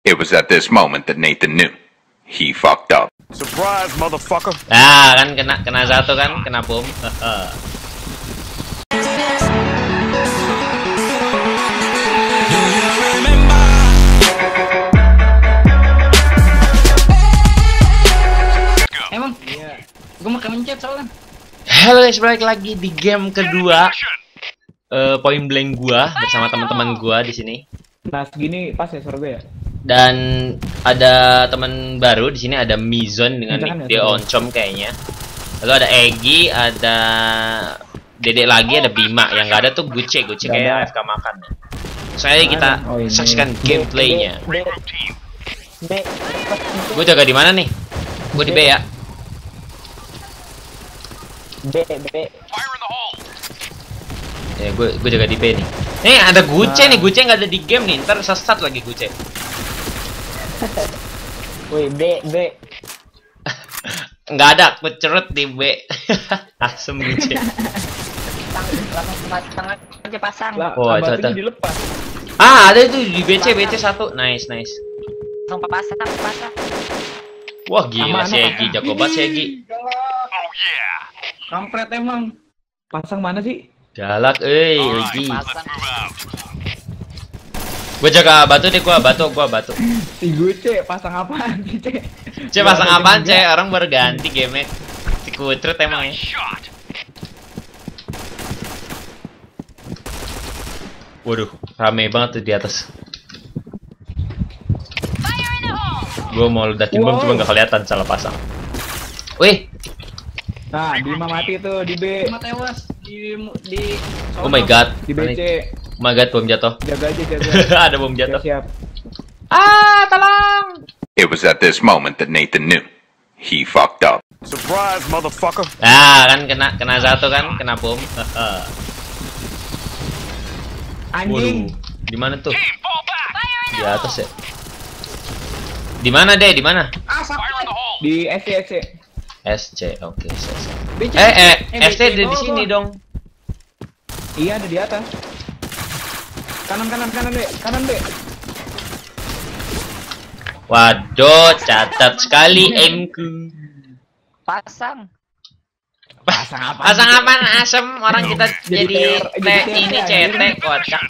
It was at this moment that Nathan knew he fucked up. Surprise, motherfucker. Ah, kan kena satu kan, kena bom. Emang? Iya. Gue mau mencet soalnya. Halo guys, balik lagi di game kedua. Point blank gua bersama teman-teman gua di sini. Nah, segini pas ya suara gue ya. Dan ada teman baru di sini, ada Mizon dengan Jangan nick dia ya, Oncom kayaknya. Lalu ada Egi, ada Dedek lagi, ada Bima. Yang nggak ada tuh Guce kayak AFK makan. Saya kita saksikan gameplaynya. Gue jaga di mana nih? Gue di B ya. B. Ya, gue jaga di B nih. Nih ada Guce nih, Guce nggak ada di game nih. Ntar sesat lagi Guce. Woi, B. Nggak ada, aku cerut di B. Asem Guce. Tangan aja pasang. Oh, itu ada. Dilepas. Ah, ada itu di BC 1. Nice. Langsung pasang. Wah, gila Sama si anak, Egi, jago banget si Egi. Kampret emang. Pasang mana sih? Galak, Egi. Pasang. Gue jaga batu deh, gua batu. Si Guce pasang apaan sih, Ce? C pasang apaan, C? Orang baru ganti game-nya. Si Kutrut emang ya. Waduh, rame banget tuh di atas. Gue mau ledakin bom cuma nggak kelihatan, salah pasang. Wih, Nah, Bima mati tuh di B. Cuma tewas di oh my god, Di BC. oh my god, bom jatuh. Jaga aja. Ada bom jatuh. Siap. Ah, tolong. It was at this moment that Nathan knew he fucked up. Surprise, motherfucker. Ah, kan kena satu kan, kena bom. Anjing. Waduh, di mana tuh? Di atas ya. Di mana deh? Di mana? Di SC. SC, oke. BC. SC ada di sini dong. Iya, ada di atas. Kanan, B. Waduh, catat sekali aimku. Pasang. Pasang apaan asem, orang kita jadi ini CT kocak.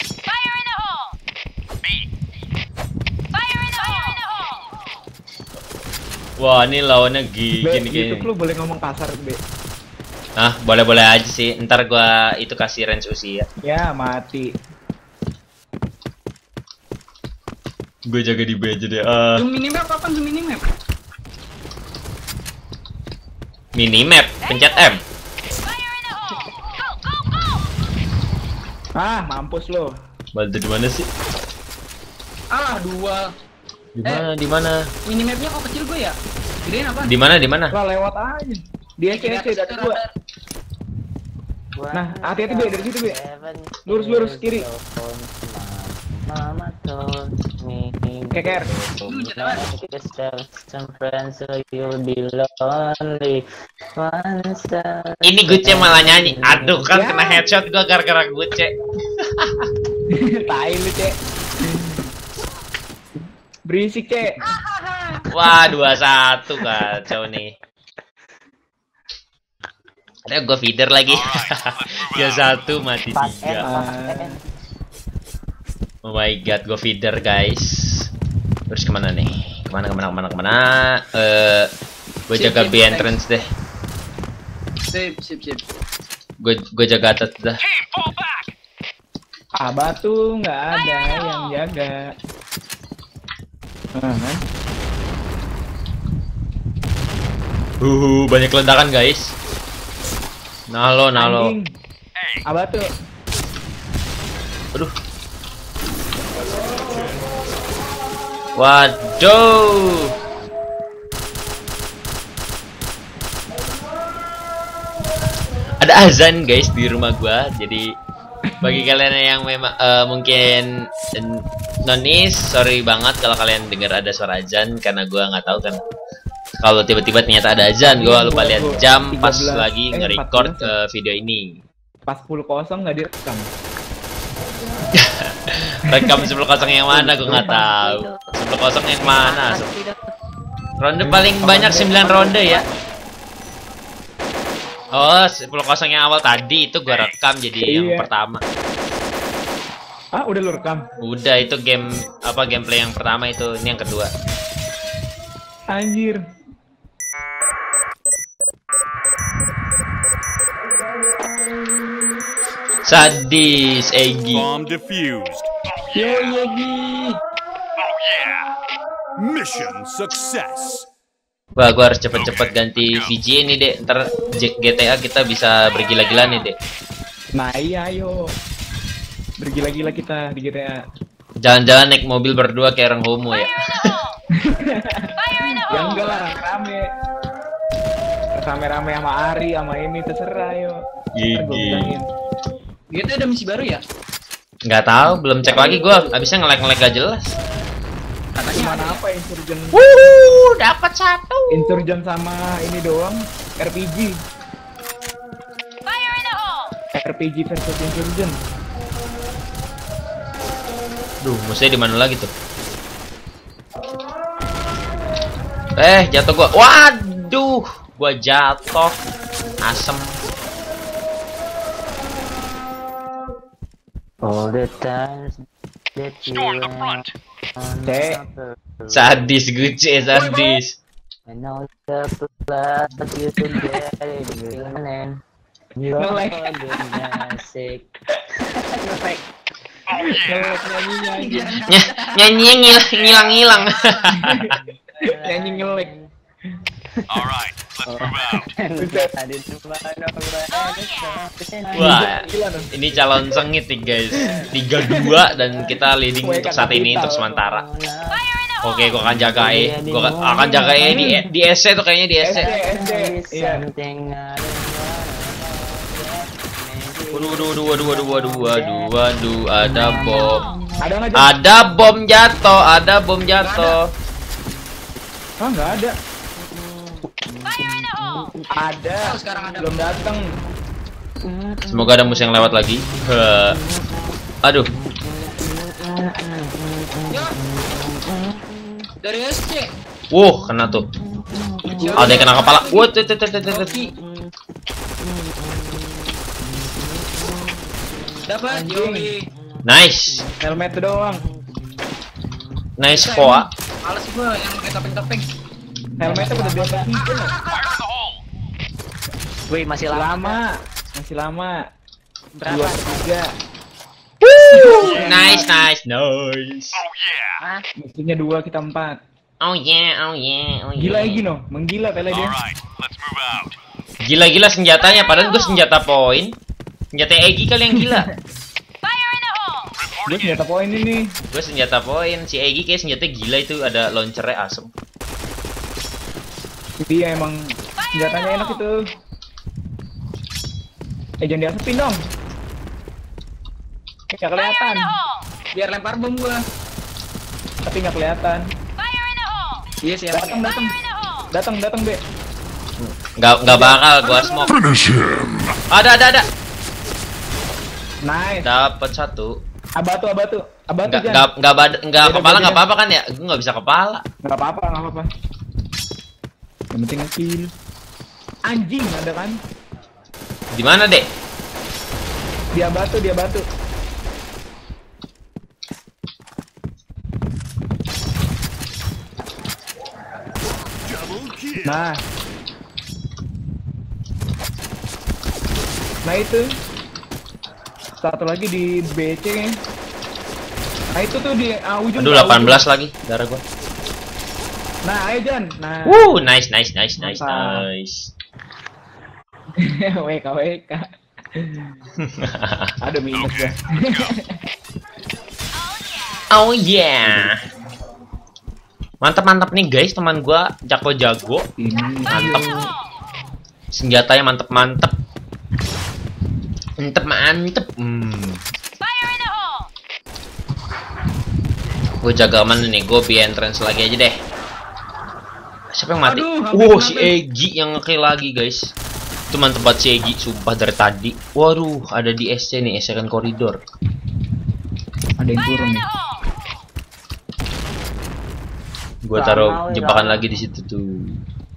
Wah, ini lawannya B, gini YouTube lu boleh ngomong kasar, B. Ah, boleh aja sih. Ntar gua itu kasih range usia. Ya, mati. Gue jaga di B aja deh. Zoom minimap apa zoom minimap? Minimap, pencet M. Ah, mampus lo. Baldo di mana sih? Ah, 2. Di mana? Minimapnya kok kecil gue ya? Gedein apa? Di mana? Lah lewat aja. Di SC ada dua. Nah, hati-hati B dari situ, B. Lurus kiri. Keker. Ini Guce malah nyanyi. Aduh, kan kena headshot gua gara-gara Guce. Tai lu, Ce. Berisik, Ce. Wah, 2-1 kacau nih. Ada gua feeder lagi. Ya 1 mati 3. Oh my god, gua feeder guys. Terus kemana nih? Kemana? Gua jaga B entrance deh. Sip. Gua jaga atas dah. Ah, batu nggak ada yang jaga. Banyak ledakan guys. Nalo. Anjing. Ah, batu. Aduh. Waduh. Ada azan guys di rumah gua. Jadi bagi kalian yang memang mungkin nonis, sorry banget kalau kalian dengar ada suara azan karena gua nggak tahu kan. Kalau tiba-tiba ternyata ada azan, gua lupa lihat jam pas lagi nge-record video ini. Pas 10.0 nggak direkam. Rekam 10-0 yang mana gue nggak tahu. 10-0 yang mana? Ronde paling banyak 9 ronde ya. Oh, 10-0 yang awal tadi itu gua rekam jadi yang pertama. Ah, udah lu rekam? Udah, itu game apa gameplay yang pertama itu, ini yang kedua. Anjir. Sadis Egi. Bomb defused. Yo Yegi. Oh yeah. Mission success. Wah, gua harus cepet-cepet ganti VJ ini, Dek. Ntar GTA kita bisa bergila-gila nih, Dek. Nah iya, ayo. Bergila-gila kita di GTA. Jalan-jalan naik mobil berdua kayak orang homo ya. Ya enggak lah, rame. Rame-rame sama Ari, sama ini terserah, ayo. Ntar gua bilangin. Gitu ada misi baru ya? Nggak tahu, belum cek lagi gua. Abisnya nge-lag gak jelas. Katanya Gimana ada. apa Insurgent? Dapat 1. Insurgent sama ini doang, RPG. RPG versus Insurgent. Duh, musuhnya di mana lagi tuh? Jatuh gua. Waduh, gua jatuh. Asem. All the times that you went on Sadis Gucci, sadis. and all the blood you forget and you Nge-lag. are sick. Ngelek nyanyinya aja. Nyanyinya ngilang-ngilang. Nyanyi ngelek. All right, let's move out. Wah, Gila dong. ini calon sengit nih guys. 3-2 dan kita leading untuk saat ini untuk sementara. Oke, gua akan jaga gua akan jaga di SC tuh kayaknya di SC. SD. Iya. Waduh, ada bom. Ada nggak Jon? Ada bom jatuh, ada bom jatuh. Ah, nggak ada. Ada. Oh, sekarang ada. Belum datang. Semoga ada musuh yang lewat lagi. Aduh, Dari SC. kena tuh. Ada yang kena kepala. Wah, Dapat Yogi. nice, Helmet doang. nice Koa. Males gua yang pakai topeng-topeng. Helmetnya udah biasa hijau. Wih, masih lama. Masih lama. Berapa? 2, 3. Nice. Oh yeah. Musuhnya 2, kita 4. Oh yeah. Gila lagi no, menggila pele dia. All right, let's move out. Gila-gila senjatanya, padahal gue senjata poin. Senjata Egi kali yang gila. Gue senjata poin ini. Gue senjata poin, si Egi kayak senjata gila itu, ada launchernya asem. Dia emang senjatanya enak itu. Jangan diasupin dong. Nggak kelihatan. Biar lempar bom gua. Tapi nggak kelihatan. Iya siap. Datang Be. Nggak bakal gua smoke. Ada. Nice. Dapat 1. Abatu. Nggak kepala nggak apa-apa kan ya? Gue nggak bisa kepala. Nggak apa-apa. Yang penting nge-kill. Anjing ada kan? Di mana dek? Dia batu. Double kill. Nah itu satu lagi di BC. Nah itu tuh di ujung. Aduh 18 lagi darah gua. Nah ayo Jan. Nah Nice. Mantap. WK. Ada minus ya. Oh yeah. Mantap nih guys, teman gua jago. Ini Mantap. Senjatanya mantep. Mantep. Gue jaga aman nih, gue via entrance lagi aja deh. Siapa yang mati? Aduh, Si Egi yang nge-kill lagi guys. Itu mantep banget si Egi, sumpah dari tadi. Waduh, ada di SC nih, SC kan koridor. Ada yang turun nih. Gua taruh jebakan lagi di situ tuh.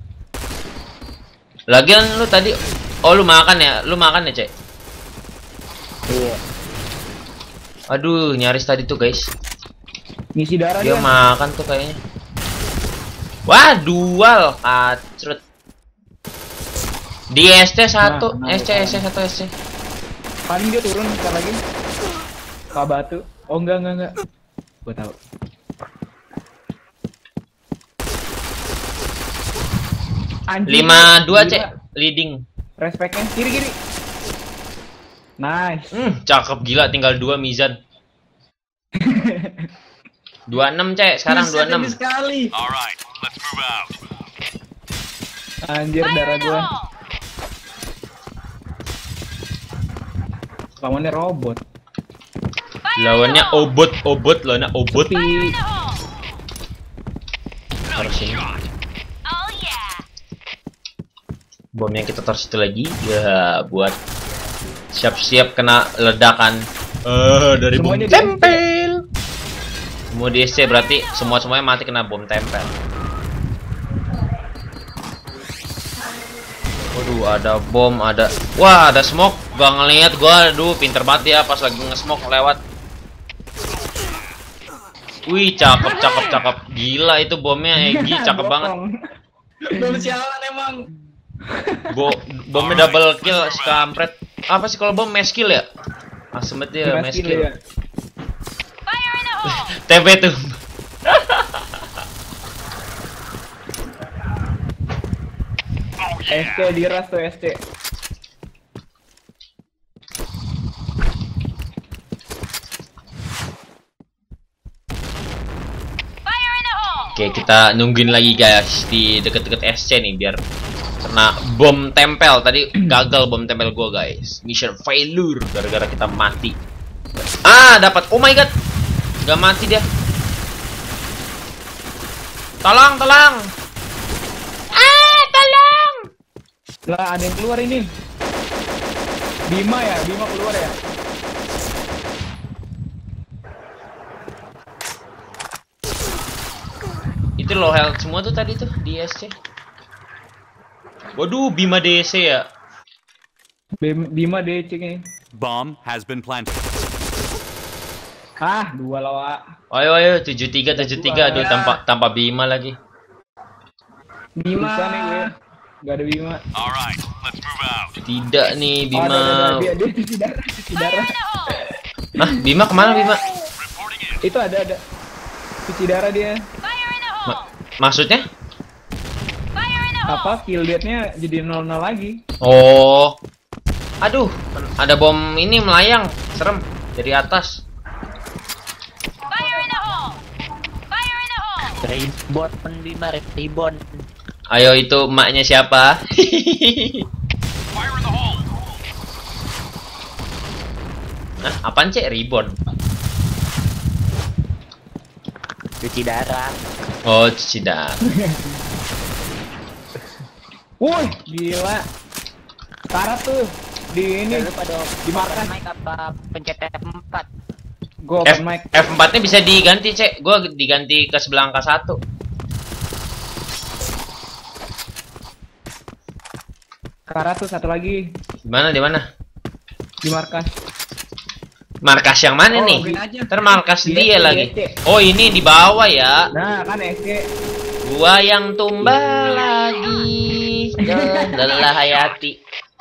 Lagian lu tadi, oh lu makan ya, Cek? Iya. Aduh, nyaris tadi tuh guys. Ngisi darah Dia dia. makan tuh kayaknya. Wah, dual kacrut. Di SC 1, SC 1 SC. Paling dia turun ntar lagi. Pak Batu. Oh enggak. Gua tahu. Anjing, 52 Cek, gila. leading. Respectnya kiri. Nice. Cakep gila, tinggal 2 Mizan. 26 Cek, sekarang 26. Sekali. Alright, let's move out. Anjir darah gua. Lawannya robot. Lawannya obot, lawannya obot. Sepi. Harus ini. Bomnya kita taruh situ lagi. Ya, buat siap-siap kena ledakan. Dari bom Semuanya di tempel. Semua di SC berarti semuanya mati kena bom tempel. Waduh, ada bom, ada. Wah, ada smoke. Gua ngeliat, aduh, pinter banget ya pas lagi nge-smoke lewat. Wih, cakep. Gila itu bomnya, Egi, cakep banget. Belum sialan emang. Bomnya double kill, kampret. Apa sih kalau bom mass kill ya? Asem banget dia, mass kill. Ya. TP tuh. SC diras tuh SC. Oke, kita nungguin lagi guys di deket-deket SC nih biar kena bom tempel. Tadi gagal bom tempel gua guys. Mission failure gara-gara kita mati. Dapat. Oh my god. Gak mati dia. Tolong. Tolong. Lah ada yang keluar ini. Bima keluar ya. Itu low health semua tuh tadi tuh di SC. Waduh, Bima DC ya. Bima DC nih. Bomb has been planted. Dua lawa. Ayo 73. Aduh, tanpa Bima lagi. Bima nih gue. Gak ada Bima. Alright, let's move out. Tidak nih Bima. Ada. Dia cuci darah. Bima kemana Bima? Reporting in. Itu ada. Cuci darah dia. Maksudnya? Apa kill death-nya jadi 0-0 lagi. Oh. Aduh, ada bom ini melayang. Serem dari atas. Ribon Bima, ribon. Ayo, itu emaknya siapa? Fire in the hole. Apaan Cek? Reborn. Cuci darah. Oh, cuci darah. Woi, gila. Karat tuh di ini Lu pada di markas. mic apa pencet F4? Go open mic. F4-nya bisa diganti, Cek. Gua diganti ke sebelah angka 1. Karat tuh satu lagi Di mana? di markas. Markas yang mana nih? gini aja. Ntar markas Di dia SC. lagi. Oh, ini di bawah ya. Nah, kan SC. Gua yang tumbal lagi. Lelah hayati.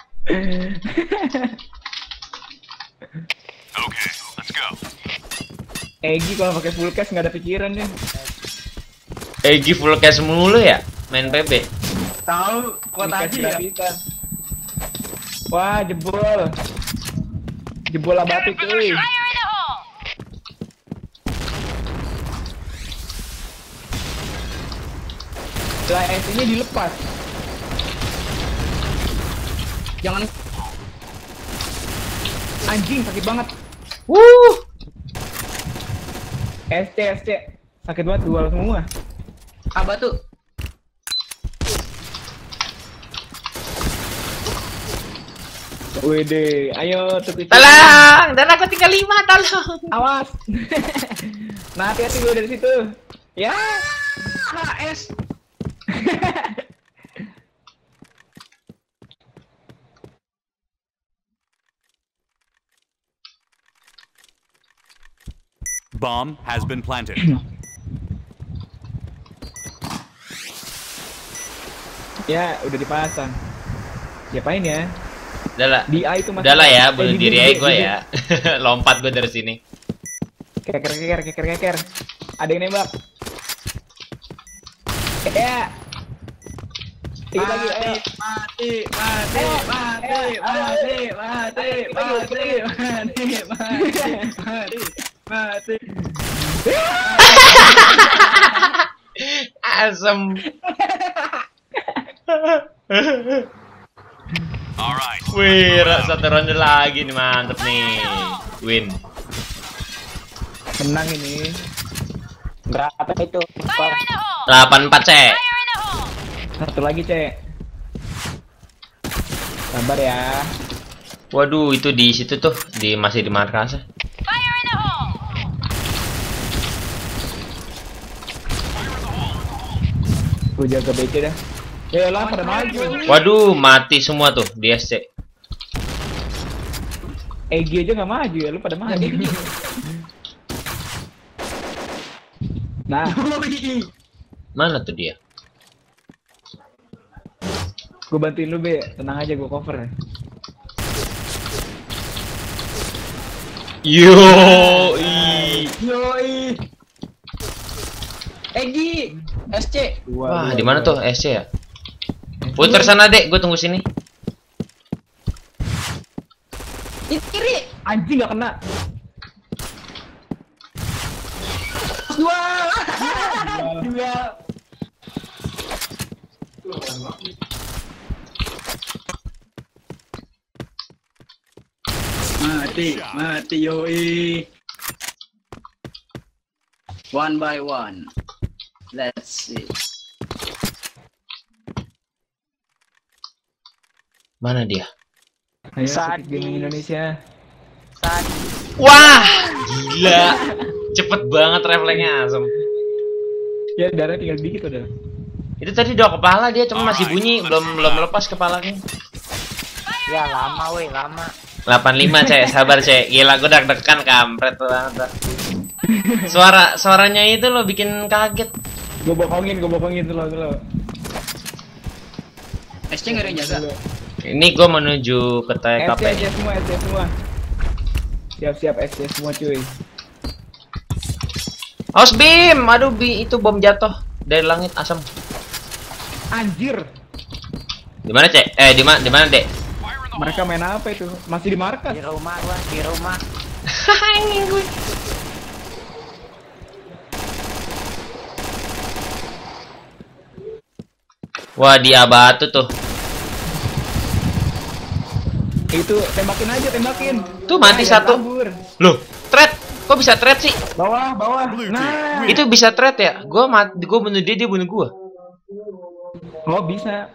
Okay, let's go. Egi kalau pakai full case nggak ada pikiran deh. Egi full cash mulu ya? Main PB. Tahu kuat Full case aja ya. gratisan. Wah, jebol. Jebol abati cuy. Lah SC-nya dilepas. Jangan anjing sakit banget. SC sakit banget dual semua. Apa tuh? Wede, ayo tuh kucing. Tolong, dan aku tinggal 5, tolong. Awas. Nah, hati-hati gue dari situ. Ya. HS. Bomb has been planted. Ya, udah dipasang. Diapain ya? Udah lah. Di A itu masih. Udah lah ya, bunuh di diri B, aja di gue B. ya. Lompat gue dari sini. Keker. Ada yang nembak. Ya. Dikit lagi, ayo. Mati. Asem. Alright. Wih, satu ronde lagi nih, mantep nih. Win. Menang ini. Berapa itu? 8-4, Cek. Satu lagi, Cek. Sabar ya. Waduh, itu di situ tuh, masih di markas. Gue jaga BC dah. Ya lah, pada maju. Waduh, mati semua tuh di SC. EG aja nggak maju ya, lu pada maju. Nah, Mana tuh dia? gue bantuin lu, Be. Tenang aja, gue cover ya. Yoi. Egi, SC. Wah, di mana tuh SC ya? Puter sana, Dek. Gue tunggu sini. Di kiri. Anjing nggak kena. Dua. Dua. Mati yoi. One by one. Let's see. Mana dia? Ayo, Sadi. Gaming Indonesia. Wah, gila. Cepet banget refleksnya, Asem. Ya, darah tinggal dikit udah. Itu tadi dua kepala dia cuma masih bunyi, belum lepas kepalanya. Ya lama weh, lama. 85, Cek. Sabar, Cek. Gila, gue deg-degan kampret banget. Dah. Suaranya itu lo bikin kaget. Gue bokongin selalu. SC nggak ada yang jaga. Ini gue menuju ke TKP. SC semua. Siap SC semua, cuy. Awas Bim, aduh itu bom jatuh dari langit asam. Anjir. Di mana, Cek? Di mana, Dek? Mereka main apa itu? Masih di markas. Di rumah gua, di rumah. Ini gue. Wah, dia batu tuh. Itu tembakin. Tuh mati Jangan satu. kabur. Loh, thread. Kok bisa thread sih? Bawah. Nah. Itu bisa thread ya? Gue bunuh dia bunuh gue. Oh, bisa.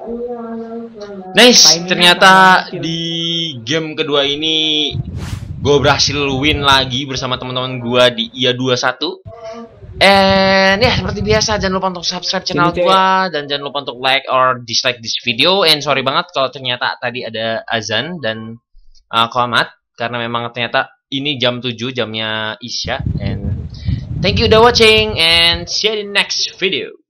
Nice, Timingnya ternyata sama di game kedua ini gue berhasil win lagi bersama teman-teman gue di IA 21. And ya seperti biasa jangan lupa untuk subscribe channel Ini, Cek. gue dan jangan lupa untuk like or dislike this video. And sorry banget kalau ternyata tadi ada azan dan qomat karena memang ternyata ini jam 7 jamnya Isya. And thank you udah watching and see you in the next video.